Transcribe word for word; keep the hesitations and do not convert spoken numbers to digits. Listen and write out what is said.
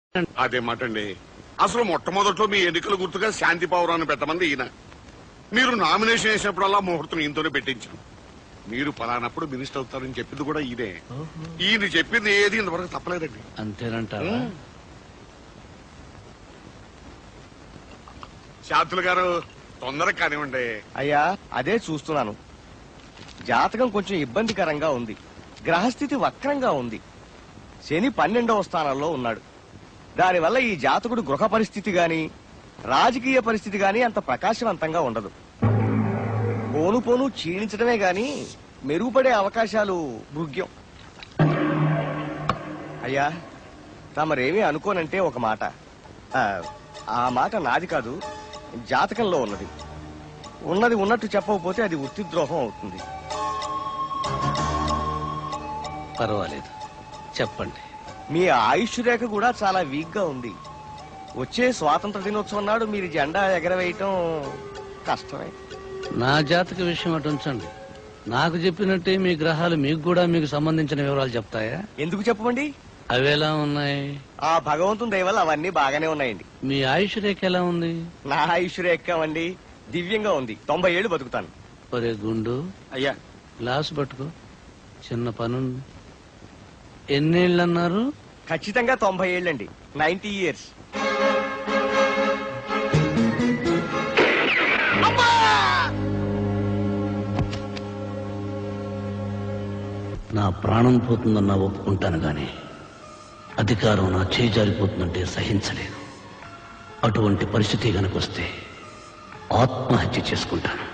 అదే మాటండి. అసలు మొట్టమొదట్లో మీ ఎన్నికల గుర్తుగా శాంతి పౌరాన్ని పెట్టమంది ఈయన. మీరు నామినేషన్ వేసినప్పుడల్లా ముహూర్తం ఈయనతోనే పెట్టించాను. మీరు పలానప్పుడు మినిస్టర్ అవుతారని చెప్పింది కూడా ఈయనే. ఈయన చెప్పింది ఏది ఇంతవరకు తప్పలేదండి. అంతేనంటారా? శాంతులు గారు తొందరగా కానివ్వండి. అయ్యా అదే చూస్తున్నాను. జాతకం కొంచెం ఇబ్బందికరంగా ఉంది. గ్రహస్థితి వక్రంగా ఉంది. శని పన్నెండవ స్థానంలో ఉన్నాడు. దానివల్ల ఈ జాతకుడు గృహ పరిస్థితి గాని రాజకీయ పరిస్థితి గాని అంత ప్రకాశవంతంగా ఉండదు. పోను పోను క్షీణించడమే గాని మెరుగుపడే అవకాశాలు భృగ్యం. అయ్యా తమరేమీ అనుకోనంటే ఒక మాట. ఆ, ఆ మాట నాది కాదు, జాతకంలో ఉన్నది. ఉన్నది ఉన్నట్టు చెప్పకపోతే అది వృత్తిద్రోహం అవుతుంది. పర్వాలేదు, చెప్పండి. మీ ఆయుష్ రేఖ కూడా చాలా వీక్ గా ఉంది. వచ్చే స్వాతంత్ర దినోత్సవం నాడు మీరు జెండా ఎగరవేయటం కష్టమే. నా జాతక విషయం అటు ఉంచండి. నాకు చెప్పినట్టే మీ గ్రహాలు మీకు కూడా మీకు సంబంధించిన వివరాలు చెప్తాయా? ఎందుకు చెప్పమండి? అవేలా ఉన్నాయి? ఆ భగవంతుని దయ వల్ల అవన్నీ బాగానే ఉన్నాయండి. మీ ఆయుష్ రేఖ ఎలా ఉంది? నా ఆయుష్ రేఖ అండి దివ్యంగా ఉంది. తొంభై ఏళ్ళు బతుకుతాను. ఒరే గుండు, అయ్యా గ్లాస్ పట్టుకో, చిన్న పనుంది. ఎన్నేళ్ళు అన్నారు? ఖచ్చితంగా తొంభై ఏళ్ళండి. Ninety years. నా ప్రాణం పోతుందన్నా ఒప్పుకుంటాను గాని అధికారం నా చేయి జారిపోతుందంటే సహించలేను. అటువంటి పరిస్థితి కనుకొస్తే ఆత్మహత్య చేసుకుంటాను.